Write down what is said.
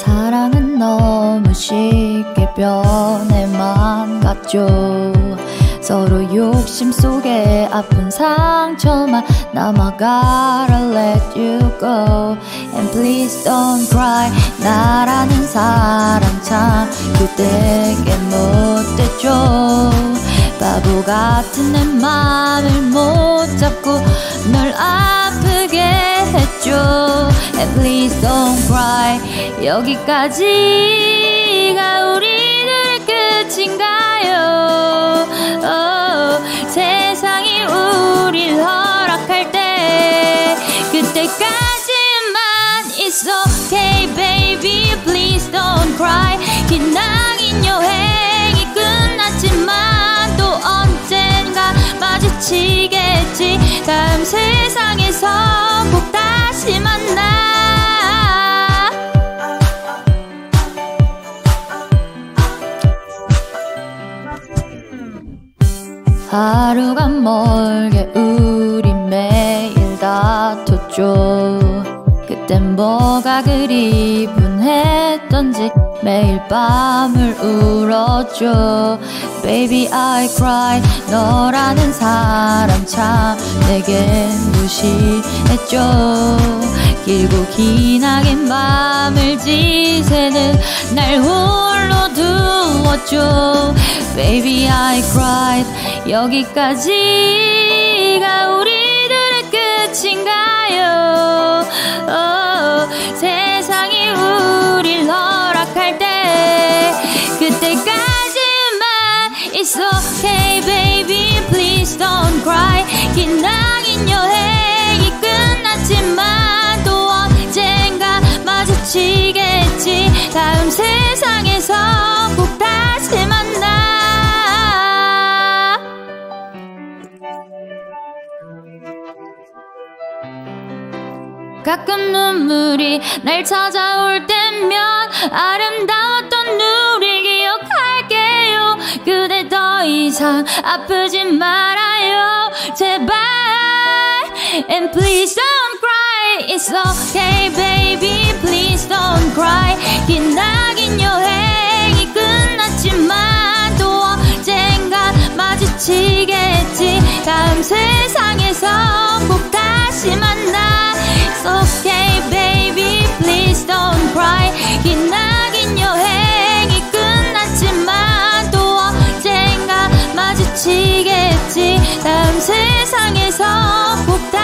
사랑은 너무 쉽게 변해만 갔죠. 서로 욕심 속에 아픈 상처만 남아. Gotta let you go and please don't cry. 나라는 사람 참 그대에게 못됐죠. 바보 같은 내 맘을 못 잡고 널 아프게 했죠. And please don't cry. 여기까지가 우리들의 끝인가요? 세상이 우릴 허락할 때 그때까지만 It's okay baby please don't cry. 기나긴 여행이 끝났지만 또 언젠가 마주치겠지. 다음 세상에서 꼭 다시 만나. 하루가 멀게 우리 매일 다퉜죠. 그땐 뭐가 그리 분했던지 매일 밤을 울었죠. Baby I cry. 너라는 사람 참 내겐 무시했죠. 길고 기나긴 밤을 지새는 날 홀로 두었죠. Baby I cried. 여기까지가 우리들의 끝인가요? 세상이 우릴 허락할 때 그때까지만 It's okay baby please don't cry. 기나긴 여행이 끝났지만 또 언젠가 마주치겠지. 다음 세상에서 꼭 다시 만나. 가끔 눈물이 날 찾아올 때면 아름다웠던 우리 기억할게요. 그대 더 이상 아프지 말아요 제발. And please don't cry. It's okay baby please don't cry. 기나긴 여행이 끝났지만 또 언젠가 마주치겠지. 다음 세상에서 꼭 다시 만나. It's okay baby please don't cry. 기나긴 여행이 끝났지만 또 언젠가 마주치겠지. 다음 세상에서 꼭